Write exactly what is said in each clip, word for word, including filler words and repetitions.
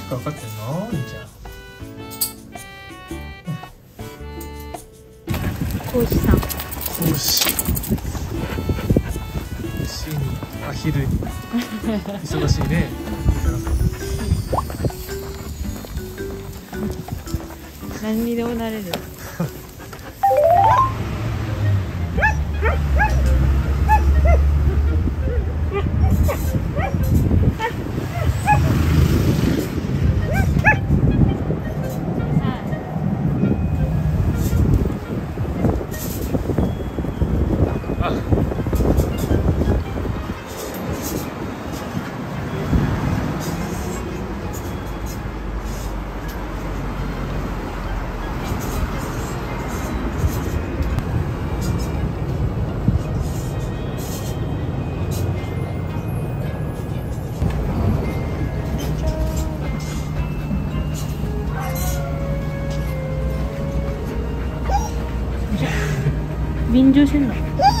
か分かってんの？いいじゃん。 講師さん。 講師。週にアヒル忙しいね。 何にでもなれる。便乗してんの。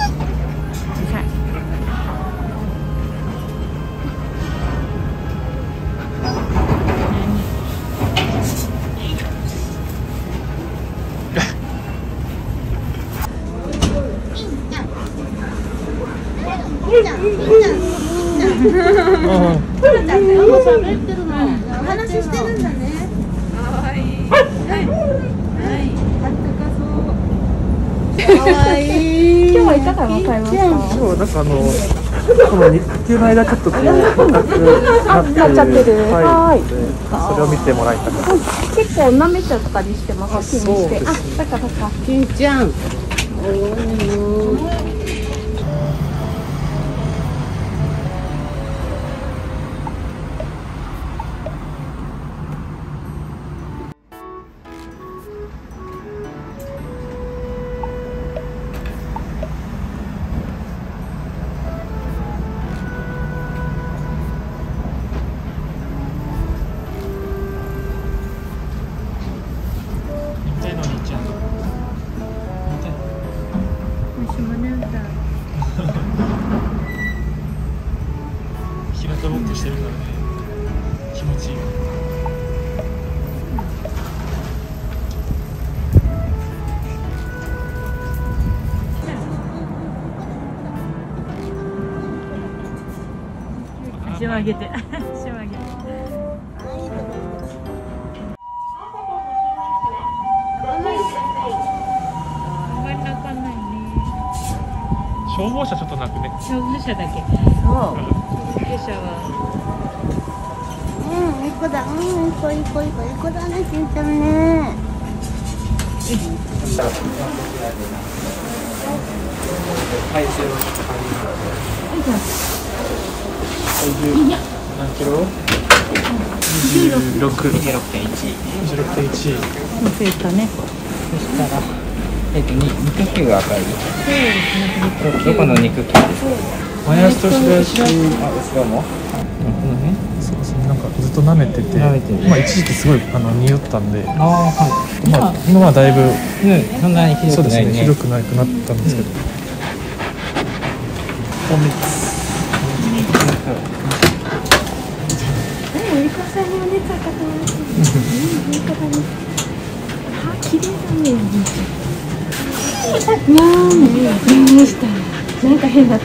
話してるんだね。かわいい。かわいい。今日はいかがわかりました。 今日なんかあのこの日中の間ちょっとこう赤くなっちゃってる。はい。 それを見てもらいたかった。 結構なめちゃとかにしてます。気にして。あ、そっかそっか。きんちゃん。 日向ぼっこしてるからね、気持ちいい。 足を上げて、足を上げて。 消防車ちょっとなくね。 消防車だけ。 そう。 救急車は。 うん、いい子だ。うん、いい子、いい子、いい子、いい子だね、しんちゃんね。 体重を測ります。体重何キロ？にじゅうろく。にじゅうろくてんいち。にじゅうろくてんいち。 増えたね。 そしたら、えっと、肉球が赤い。どこの肉球ですか？ 前足と左足。 あ、後ろも。 そうですね、なんかずっと舐めてて、 舐めてるまあ一時期すごいあの匂ったんで、 ああ、はい。 まあ今はだいぶ、 うん、そんなにひどくないね。 ひどくなくなったんですけど。おめつ。 でも、いい子さんにお熱測ってもらってる。うん、いい子だね。あ、綺麗だね。いやー、どうした。なんか変だった。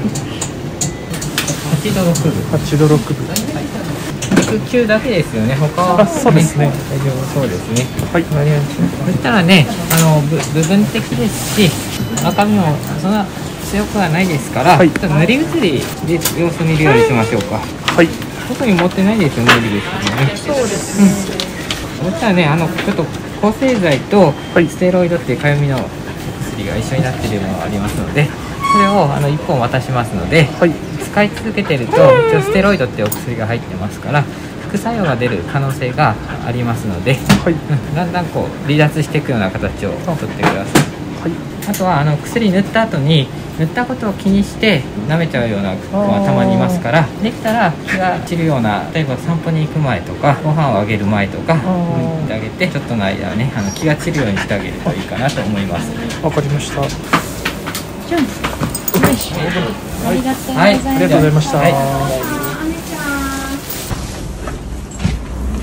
はちどろくぶ。 はちどろくぶ。 肉球だけですよね。他は、 あ、そうですね。 大丈夫そうですね。 はい。 わかりました。そしたらね、あのぶ部分的ですし、赤みもそんな強くはないですから、 はい、 ちょっと塗り移りで様子見るようにしましょうか。 はい。 特に持ってないですよね、塗りですよね。そうですね。うん、そしたらね、あのちょっと抗生剤とステロイドっていうかゆみの薬が一緒になっているものがありますので、それをあのいっぽん渡しますので、はい、使い続けてると一応ステロイドっていうお薬が入ってますから副作用が出る可能性がありますので、はい、うん、だんだんこう離脱していくような形をとってください。はい、あとはあの薬塗った後に塗ったことを気にして舐めちゃうような子はたまにいますから、できたら気が散るような、例えば散歩に行く前とかご飯をあげる前とか塗ってあげて、ちょっとの間はねあの気が散るようにしてあげるといいかなと思います。 わかりました。 じゃん。ありがとうございます。 はい、ありがとうございました。はい。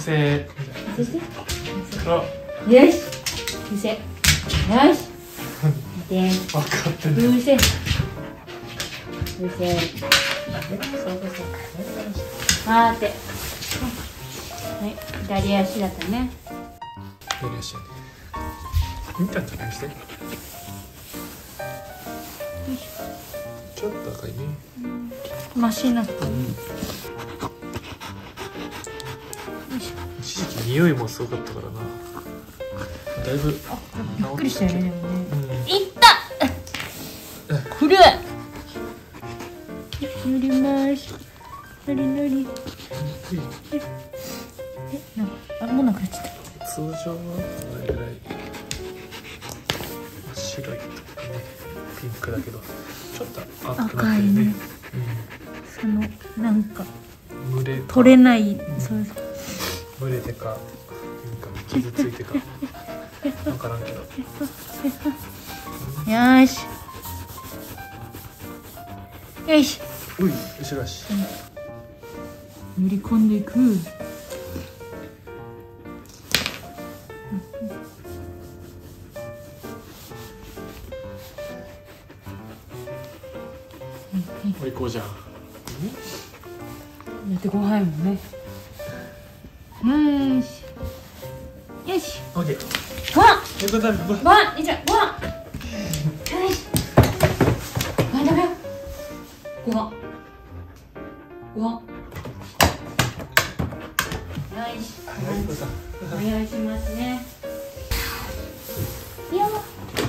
せ伏せあよし伏せよしで分かってる伏せ伏せそうそうそう待ってはい左足だったねやりやしいね見たんじゃないしてちょっと赤いねマシになったね一時期匂いもすごかったからなだいぶびっくりしたよねでもねうんいったくる塗ります塗り塗りえなんかあもうなくなっちゃった通常はこれぐらい白いとかねピンクだけどちょっと赤くなってるねそのなんかうん、群れか取れないそうそう群れてかなんか傷ついてか分からんけどよーしよいしうい後ろ足塗り込んでいくおいこうじゃんやってこ早いもんねよーしよしオッケーワンえっとだめワンいっちゃうワンよしワンダメよごワンごワンよしお願いしますねいいよ